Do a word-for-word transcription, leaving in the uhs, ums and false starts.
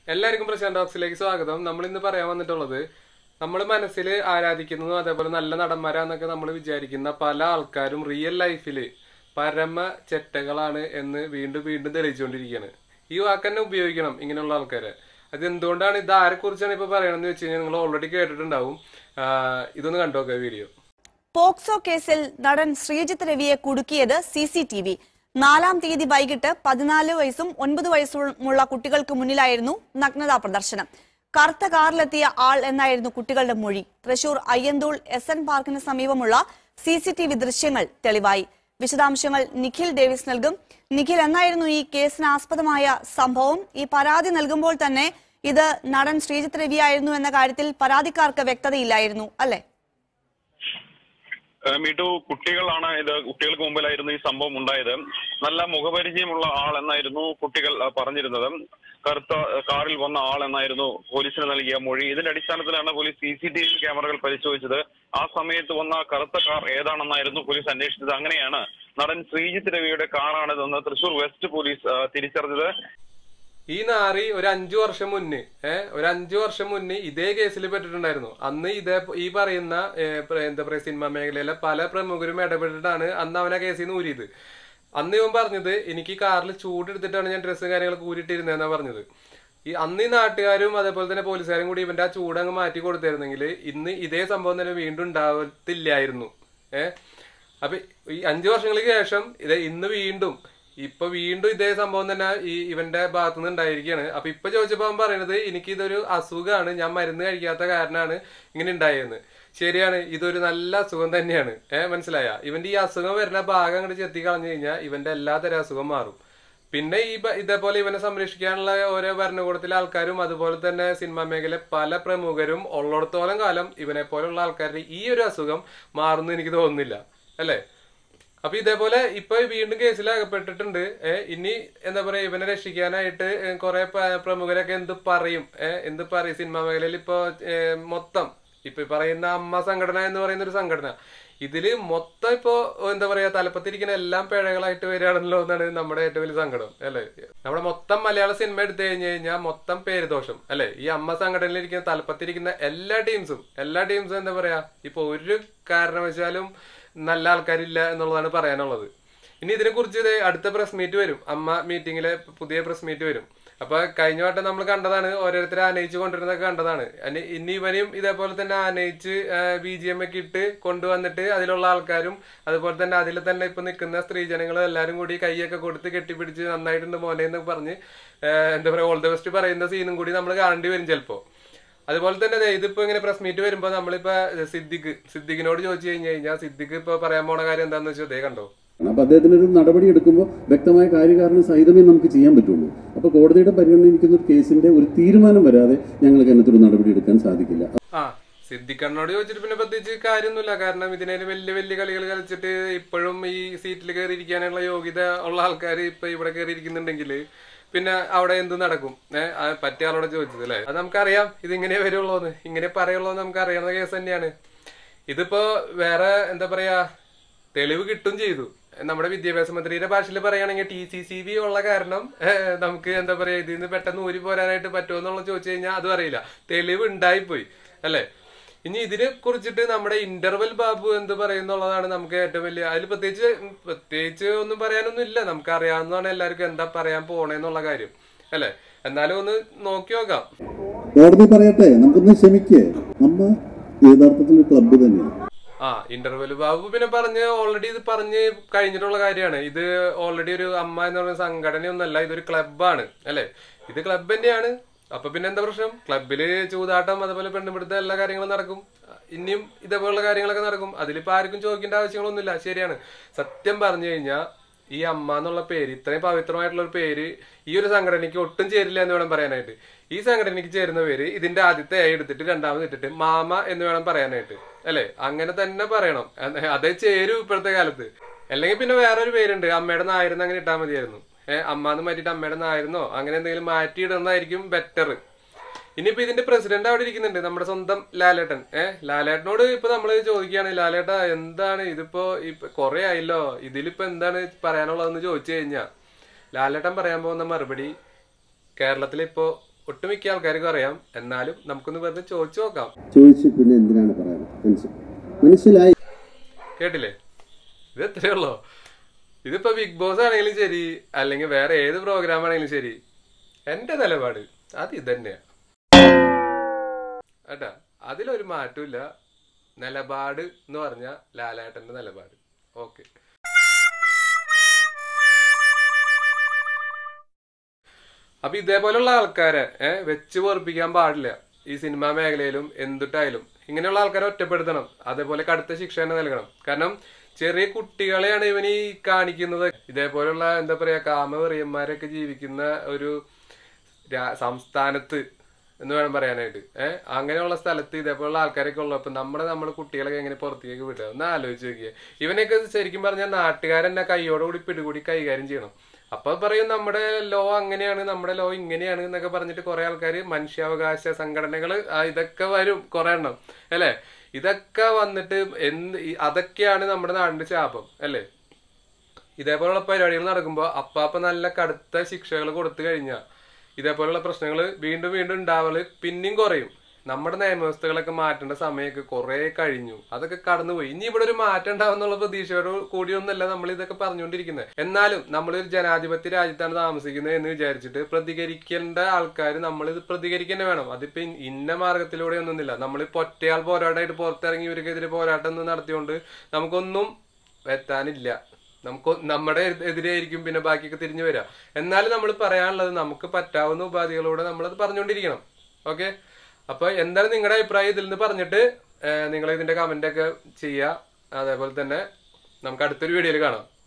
എല്ലാവർക്കും പ്രശാന്ത് ടോക്സിലേക്ക് സ്വാഗതം. നമ്മൾ ഇന്ന് പറയാൻ വന്നിട്ടുള്ളത് നമ്മൾ മനസ്സിൽ ആരാധിക്കുന്നതും അതേപോലെ നല്ല നടന്മാരാന്നൊക്കെ നമ്മൾ വിചാരിക്കുന്ന പല ആൾക്കാരും റിയൽ ലൈഫിൽ പരമ ചെറ്റകളാണ് എന്ന് വീണ്ടും വീണ്ടും തെളിയിച്ചുകൊണ്ടിരിക്കുകയാണ്. ഈ വാക്ക് തന്നെ ഉപയോഗിക്കണം ഇങ്ങനെയുള്ള ആൾക്കാരെ. അത് എന്തുകൊണ്ടാണ്, ഇത് ആരെക്കുറിച്ചാണ് ഇപ്പൊ പറയണമെന്ന് വെച്ച് കഴിഞ്ഞാൽ നിങ്ങൾ ഓൾറെഡി കേട്ടിട്ടുണ്ടാവും. ഇതൊന്ന് കണ്ടോക്കെ വീഡിയോ. പോക്സോ കേസിൽ നടൻ ശ്രീജിത്ത് രവിയെ കുടുക്കിയത് സി സി ടി വി. നാലാം തീയതി വൈകിട്ട് പതിനാല് വയസ്സും ഒൻപത് വയസ്സുമുള്ള കുട്ടികൾക്ക് മുന്നിലായിരുന്നു നഗ്നതാ പ്രദർശനം. കറുത്ത കാറിലെത്തിയ ആൾ എന്നായിരുന്നു കുട്ടികളുടെ മൊഴി. തൃശൂർ അയ്യന്തോൾ എസ് എൻ പാർക്കിന് സമീപമുള്ള സി സി ടി വി ദൃശ്യങ്ങൾ തെളിവായി. വിശദാംശങ്ങൾ നിഖിൽ ഡേവിസ് നൽകും. നിഖിൽ, എന്നായിരുന്നു ഈ കേസിന് ആസ്പദമായ സംഭവം? ഈ പരാതി നൽകുമ്പോൾ തന്നെ ഇത് നടൻ ശ്രീജിത്ത് രവിയായിരുന്നു എന്ന കാര്യത്തിൽ പരാതിക്കാർക്ക് വ്യക്തതയില്ലായിരുന്നു അല്ലെ? മീട്ടു, കുട്ടികളാണ് ഇത്. കുട്ടികൾക്ക് മുമ്പിലായിരുന്നു ഈ സംഭവം ഉണ്ടായത്. നല്ല മുഖപരിചയമുള്ള ആൾ എന്നായിരുന്നു കുട്ടികൾ പറഞ്ഞിരുന്നത്. കറുത്ത കാറിൽ വന്ന ആൾ എന്നായിരുന്നു പോലീസിന് നൽകിയ മൊഴി. ഇതിന്റെ അടിസ്ഥാനത്തിലാണ് police C C T V ക്യാമറകൾ പരിശോധിച്ചത്. ആ സമയത്ത് വന്ന കറുത്ത കാർ ഏതാണെന്നായിരുന്നു പോലീസ് അന്വേഷിച്ചത്. അങ്ങനെയാണ് നടൻ ശ്രീജിത്ത് രവിയുടെ കാറാണിതെന്ന് തൃശൂർ വെസ്റ്റ് പോലീസ് തിരിച്ചറിഞ്ഞത്. ഈ നാറി ഒരു അഞ്ചു വർഷം മുന്നേ ഏഹ് ഒരു അഞ്ചു വർഷം മുന്നേ ഇതേ കേസിൽ പെട്ടിട്ടുണ്ടായിരുന്നു. അന്ന് ഇതേ ഈ പറയുന്ന എന്താ പറയാ സിനിമാ മേഖലയിലെ പല പ്രമുഖരും ഇടപെട്ടിട്ടാണ് അന്ന് അവനെ കേസിൽ നിന്ന് ഊരിയത്. അന്ന് ഇവൻ പറഞ്ഞത്, എനിക്ക് കാറിൽ ചൂടെടുത്തിട്ടാണ് ഞാൻ ഡ്രസ്സും കാര്യങ്ങളൊക്കെ ഊരിട്ടിരുന്നതെന്നാണ് പറഞ്ഞത്. ഈ അന്ന് ഈ നാട്ടുകാരും അതേപോലെ തന്നെ പോലീസുകാരും കൂടി ഇവന്റെ ആ ചൂട് അങ്ങ് മാറ്റി കൊടുത്തിരുന്നെങ്കിൽ ഇന്ന് ഇതേ സംഭവം തന്നെ വീണ്ടും ഉണ്ടാവത്തില്ലായിരുന്നു. ഏഹ് അപ്പൊ ഈ അഞ്ചു വർഷങ്ങൾക്ക് ശേഷം ഇത് ഇന്ന് വീണ്ടും ഇപ്പൊ വീണ്ടും ഇതേ സംഭവം തന്നെ ഈ ഇവന്റെ ഭാഗത്തുനിന്ന് ഉണ്ടായിരിക്കുകയാണ്. അപ്പൊ ഇപ്പൊ ചോദിച്ചപ്പോ അവൻ പറയുന്നത്, എനിക്ക് ഇതൊരു അസുഖമാണ്, ഞാൻ മരുന്ന് കഴിക്കാത്ത കാരണമാണ് ഇങ്ങനെ ഉണ്ടായെന്ന്. ശരിയാണ്, ഇതൊരു നല്ല അസുഖം തന്നെയാണ്. ഏഹ് മനസ്സിലായ? ഇവന്റെ ഈ അസുഖം വരുന്ന ഭാഗം അങ്ങോട്ട് ചെത്തി കളഞ്ഞു കഴിഞ്ഞാൽ ഇവന്റെ എല്ലാ തരം അസുഖം മാറും. പിന്നെ ഈ ഇതേപോലെ ഇവനെ സംരക്ഷിക്കാനുള്ള ഓരോ ഭരണകൂടത്തിലെ ആൾക്കാരും അതുപോലെ തന്നെ സിനിമാ മേഖല പല പ്രമുഖരും ഉള്ളിടത്തോളം കാലം ഇവനെ പോലുള്ള ആൾക്കാരുടെ ഈ ഒരു അസുഖം മാറുന്നു എനിക്ക് തോന്നുന്നില്ല, അല്ലേ? അപ്പൊ ഇതേപോലെ ഇപ്പൊ വീണ്ടും കേസിൽ അകപ്പെട്ടിട്ടുണ്ട്. ഏഹ് ഇനി എന്താ പറയാ, ഇവനെ രക്ഷിക്കാനായിട്ട് കുറെ പ്രമുഖരൊക്കെ എന്ത് പറയും ഏഹ് എന്ത് പറയും. സിനിമാ മേഖലയിൽ ഇപ്പൊ മൊത്തം ഇപ്പൊ പറയുന്ന അമ്മ സംഘടന എന്ന് പറയുന്ന ഒരു സംഘടന, ഇതില് മൊത്തം ഇപ്പൊ എന്താ പറയാ തലപ്പത്തിരിക്കുന്ന എല്ലാം പിഴകളായിട്ട് വരികയാണല്ലോ എന്നാണ് നമ്മുടെ ഏറ്റവും വലിയ സങ്കടം, അല്ലെ? നമ്മുടെ മൊത്തം മലയാള സിനിമ എടുത്തു കഴിഞ്ഞു കഴിഞ്ഞാൽ മൊത്തം പേരുദോഷം, അല്ലെ? ഈ അമ്മ സംഘടനയിലിരിക്കുന്ന തലപ്പത്തിരിക്കുന്ന എല്ലാ ടീംസും എല്ലാ ടീംസും എന്താ പറയാ ഇപ്പൊ ഒരു കാരണവശാലും നല്ല ആൾക്കാരില്ല എന്നുള്ളതാണ് പറയാനുള്ളത്. ഇനി ഇതിനെ കുറിച്ച് അടുത്ത പ്രസ് മീറ്റ് വരും, അമ്മ മീറ്റിംഗിലെ പുതിയ പ്രസ് മീറ്റ് വരും. അപ്പൊ കഴിഞ്ഞ വട്ടം നമ്മൾ കണ്ടതാണ്, ഓരോരുത്തരെ ആനയിച്ച് കൊണ്ടുവരുന്നതൊക്കെ കണ്ടതാണ്. ഇനി ഇവനെയും ഇതേപോലെ തന്നെ ആനയിച്ച് ബി ജി എം ഒക്കെ ഇട്ട് കൊണ്ടുവന്നിട്ട് അതിലുള്ള ആൾക്കാരും അതുപോലെ തന്നെ അതിൽ തന്നെ ഇപ്പൊ നിൽക്കുന്ന സ്ത്രീജനങ്ങളും എല്ലാരും കൂടി കൈയൊക്കെ കൊടുത്ത് കെട്ടിപ്പിടിച്ച് നന്നായിട്ടുണ്ട് മോനെ എന്ന് പറഞ്ഞ് എന്താ പറയാ ഓൾ ദ ബെസ്റ്റ് പറയുന്ന സീനും കൂടി നമ്മൾ കാണേണ്ടി വരും ചിലപ്പോ. അതുപോലെ തന്നെ ഇതിപ്പോ ഇങ്ങനെ പ്രസ് മീറ്റ് വരുമ്പോ നമ്മളിപ്പോ സിദ്ദിഖ് സിദ്ദിഖിനോട് ചോദിച്ചു കഴിഞ്ഞു കഴിഞ്ഞാൽ സിദ്ദിഖ് ഇപ്പൊ പറയാൻ പോണ കാര്യം എന്താന്ന് വെച്ചാൽ അതേ കണ്ടോ. അപ്പൊ അദ്ദേഹത്തിന് ഒരു നടപടി എടുക്കുമ്പോൾ വ്യക്തമായ കാര്യകാരണം സഹിതമേ നമുക്ക് ചെയ്യാൻ പറ്റുള്ളൂ. അപ്പൊ കോടതിയുടെ പരിഗണനയിരിക്കുന്ന ഒരു കേസിന്റെ ഒരു തീരുമാനം വരാതെ ഞങ്ങൾക്ക് അതിനകത്ത് ഒരു നടപടി എടുക്കാൻ സാധിക്കില്ല. ആ സിദ്ദിഖിനോട് ചോദിച്ചിട്ട് പിന്നെ പ്രത്യേകിച്ച് കാര്യമൊന്നുമില്ല. കാരണം ഇതിനെ വലിയ വലിയ കളികൾ കളിച്ചിട്ട് ഇപ്പോഴും ഈ സീറ്റിൽ കയറിയിരിക്കാനുള്ള യോഗ്യത ഉള്ള ആൾക്കാർ ഇപ്പൊ ഇവിടെ കയറിയിരിക്കുന്നുണ്ടെങ്കിൽ പിന്നെ അവിടെ എന്ത് നടക്കും? ഏഹ് പറ്റിയ ആളോടെ ചോദിച്ചത് അല്ലെ? അത് നമുക്കറിയാം, ഇതിങ്ങനെ വരുള്ളൂന്ന്, ഇങ്ങനെ പറയുള്ളൂന്ന് നമുക്ക് അറിയാവുന്ന കേസ് തന്നെയാണ്. ഇതിപ്പോ വേറെ എന്താ പറയാ തെളിവ് കിട്ടും ചെയ്തു. നമ്മുടെ വിദ്യാഭ്യാസ മന്ത്രിയുടെ ഭാഷയിൽ പറയുകയാണെങ്കിൽ ടി സി സി ബി ഉള്ള കാരണം നമുക്ക് എന്താ പറയാ ഇതിൽ നിന്ന് പെട്ടെന്ന് ഊരി പോരാനായിട്ട് പറ്റുമോ എന്നുള്ള ചോദിച്ചു കഴിഞ്ഞാൽ അതും അറിയില്ല. തെളിവ് ഉണ്ടായിപ്പോയി, അല്ലെ? ഇനി ഇതിനെ കുറിച്ചിട്ട് നമ്മുടെ ഇന്റർവെൽ ബാബു എന്ത് പറയുന്നുള്ളതാണ് നമുക്ക് ഏറ്റവും വലിയ. അതിൽ പ്രത്യേകിച്ച് പ്രത്യേകിച്ച് ഒന്നും പറയാനൊന്നും ഇല്ല, നമുക്ക് അറിയാവുന്നതാണ് എല്ലാവർക്കും എന്താ പറയാൻ പോണേന്നുള്ള കാര്യം, അല്ലെ? എന്നാലും ഒന്ന് നോക്കി നോക്കാം. കോടതി പറയട്ടെ, നമുക്കൊന്ന് ക്ഷമിക്കേ. നമ്മ യഥാർത്ഥത്തിൽ ക്ലബ്ബ് തന്നെയാണ്. ആ ഇന്റർവെൽ ബാബു പിന്നെ പറഞ്ഞ് ഓൾറെഡി ഇത് പറഞ്ഞ് കഴിഞ്ഞിട്ടുള്ള കാര്യമാണ്. ഇത് ഓൾറെഡി ഒരു അമ്മ എന്ന് പറയുന്ന സംഘടനയൊന്നല്ല, ഇതൊരു ക്ലബ്ബാണ്, അല്ലെ? ഇത് ക്ലബ്ബ് തന്നെയാണ്. അപ്പൊ പിന്നെ എന്താ പ്രശ്നം? ക്ലബില് ചൂതാട്ടം അതുപോലെ പെണ്ണുപിടുത്തം എല്ലാ കാര്യങ്ങളും നടക്കും. ഇനിയും ഇതേപോലുള്ള കാര്യങ്ങളൊക്കെ നടക്കും. അതിലിപ്പോ ആർക്കും ചോദിക്കേണ്ട ആവശ്യങ്ങളൊന്നുമില്ല. ശരിയാണ്, സത്യം പറഞ്ഞു കഴിഞ്ഞാൽ ഈ അമ്മ എന്നുള്ള പേര്, ഇത്രയും പവിത്രമായിട്ടുള്ള ഒരു പേര് ഈ ഒരു സംഘടനയ്ക്ക് ഒട്ടും ചേരില്ല എന്ന് വേണം പറയാനായിട്ട്. ഈ സംഘടനയ്ക്ക് ചേരുന്ന പേര് ഇതിന്റെ ആദ്യത്തെ ആയി എടുത്തിട്ട് രണ്ടാമത് ഇട്ടിട്ട് മാമ എന്ന് വേണം പറയാനായിട്ട്, അല്ലെ? അങ്ങനെ തന്നെ പറയണം, അതേ ചേരൂ ഇപ്പോഴത്തെ കാലത്ത്. അല്ലെങ്കിൽ പിന്നെ വേറൊരു പേരുണ്ട്, അമ്മയുടെ നായരെന്ന് അങ്ങനെ ഇട്ടാൽ മതിയായിരുന്നു. ഏഹ് അമ്മാന്ന് മാറ്റിയിട്ട് അമ്മയുടെ നായരുന്നോ അങ്ങനെ എന്തെങ്കിലും മാറ്റി ഇടുന്നതായിരിക്കും ബെറ്റർ. ഇനിയിപ്പോ ഇതിന്റെ പ്രസിഡന്റ് അവിടെ ഇരിക്കുന്നുണ്ട്, നമ്മുടെ സ്വന്തം ലാലേട്ടൻ. ഏഹ് ലാലേട്ടനോട് ഇപ്പൊ നമ്മള് ചോദിക്കുകയാണ്, ലാലേട്ട എന്താണ് ഇതിപ്പോ ഇപ്പൊ കൊറേ ആയല്ലോ, ഇതിലിപ്പോ എന്താണ് പറയാനുള്ളതെന്ന് ചോദിച്ചു കഴിഞ്ഞാ ലാലേട്ടൻ പറയാൻ പോകുന്ന മറുപടി, കേരളത്തിലിപ്പോ ഒട്ടുമിക്ക ആൾക്കാർക്ക് അറിയാം. എന്നാലും നമുക്കൊന്ന് വെറുതെ ചോദിച്ചു നോക്കാം. ചോദിച്ചു പിന്നെ എന്തിനാണ് പറയാൻ? മനസ്സിലായി, കേട്ടില്ലേ? ഇത് എത്രയേ ഉള്ളൂ. ഇതിപ്പോ ബിഗ് ബോസ് ആണെങ്കിലും ശരി, അല്ലെങ്കിൽ വേറെ ഏത് പ്രോഗ്രാം ആണെങ്കിലും ശരി, എന്റെ നിലപാട് അത് ഇതന്നെയാ കേട്ടാ. അതിലൊരു മാറ്റമില്ല. നിലപാട് എന്ന് പറഞ്ഞ ലാലേട്ടന്റെ നിലപാട്. ഓക്കെ. അപ്പൊ ഇതേപോലുള്ള ആൾക്കാരെ ഏഹ് വെച്ച് പൊറപ്പിക്കാൻ പാടില്ല. ഈ സിനിമാ മേഖലയിലും എന്തുട്ടായാലും ഇങ്ങനെയുള്ള ആൾക്കാരെ ഒറ്റപ്പെടുത്തണം. അതേപോലെ കടുത്ത ശിക്ഷ തന്നെ നൽകണം. കാരണം ചെറിയ കുട്ടികളെയാണ് ഇവന് ഈ കാണിക്കുന്നത്. ഇതേപോലുള്ള എന്താ പറയാ കാമവെറിയന്മാരൊക്കെ ജീവിക്കുന്ന ഒരു സംസ്ഥാനത്ത് എന്ന് വേണം പറയാനായിട്ട്. ഏഹ് അങ്ങനെയുള്ള സ്ഥലത്ത് ഇതേപോലുള്ള ആൾക്കാരൊക്കെ ഉള്ളപ്പോൾ നമ്മുടെ നമ്മുടെ കുട്ടികളൊക്കെ എങ്ങനെ പുറത്തേക്ക് വിടുക ഒന്ന് ആലോചിച്ച് നോക്കിയേ. ഇവനൊക്കെ ശരിക്കും പറഞ്ഞാൽ നാട്ടുകാരെന്നെ കൈയോടുകൂടി പിടികൂടി കൈകാര്യം ചെയ്യണം. അപ്പൊ പറയും നമ്മുടെ ലോ അങ്ങനെയാണ്, നമ്മുടെ ലോ ഇങ്ങനെയാണ് എന്നൊക്കെ പറഞ്ഞിട്ട് കുറെ ആൾക്കാർ മനുഷ്യാവകാശ സംഘടനകൾ ഇതൊക്കെ വരും കുറെ എണ്ണം അല്ലെ. ഇതൊക്കെ വന്നിട്ട് എന്ത് അതൊക്കെയാണ് നമ്മുടെ നാടിന്റെ ശാപം അല്ലേ. ഇതേപോലുള്ള പരിപാടികൾ നടക്കുമ്പോൾ അപ്പാപ്പ നല്ല കടുത്ത ശിക്ഷകൾ കൊടുത്തു കഴിഞ്ഞാൽ ഇതേപോലുള്ള പ്രശ്നങ്ങൾ വീണ്ടും വീണ്ടും ഉണ്ടാവല് പിന്നെയും കുറയും. നമ്മുടെ നിയമവ്യവസ്ഥകളൊക്കെ മാറ്റേണ്ട സമയമൊക്കെ കുറെ കഴിഞ്ഞു. അതൊക്കെ കടന്നുപോയി. ഇനി ഇവിടെ ഒരു മാറ്റം ഉണ്ടാവുന്നുള്ള പ്രതീക്ഷയോട് കൂടിയൊന്നല്ല നമ്മൾ ഇതൊക്കെ പറഞ്ഞുകൊണ്ടിരിക്കുന്നത്. എന്നാലും നമ്മളൊരു ജനാധിപത്യ രാജ്യത്താണ് താമസിക്കുന്നത് എന്ന് വിചാരിച്ചിട്ട് പ്രതികരിക്കേണ്ട ആൾക്കാർ നമ്മൾ ഇത് പ്രതികരിക്കാൻ വേണം. അതിപ്പോ ഇന്ന മാർഗത്തിലൂടെ ഒന്നുമില്ല. നമ്മളിപ്പോ ഒറ്റയാൾ പോരാട്ടമായിട്ട് പുറത്തിറങ്ങി ഇവർക്കെതിരെ പോരാട്ടം ഒന്നും നടത്തിയോണ്ട് നമുക്കൊന്നും എത്താനില്ല. നമുക്ക് നമ്മുടെ എതിരെയായിരിക്കും പിന്നെ ബാക്കിയൊക്കെ തിരിഞ്ഞു വരിക. എന്നാലും നമ്മൾ പറയാനുള്ളത് നമുക്ക് പറ്റാവുന്ന ഉപാധികളോടെ നമ്മളത് പറഞ്ഞുകൊണ്ടിരിക്കണം. ഓക്കെ. അപ്പൊ എന്തായാലും നിങ്ങളുടെ അഭിപ്രായം ഇതിൽ നിന്ന് പറഞ്ഞിട്ട് നിങ്ങൾ ഇതിന്റെ കമന്റ് ഒക്കെ ചെയ്യുക. അതേപോലെ തന്നെ നമുക്ക് അടുത്തൊരു വീഡിയോയിൽ കാണാം.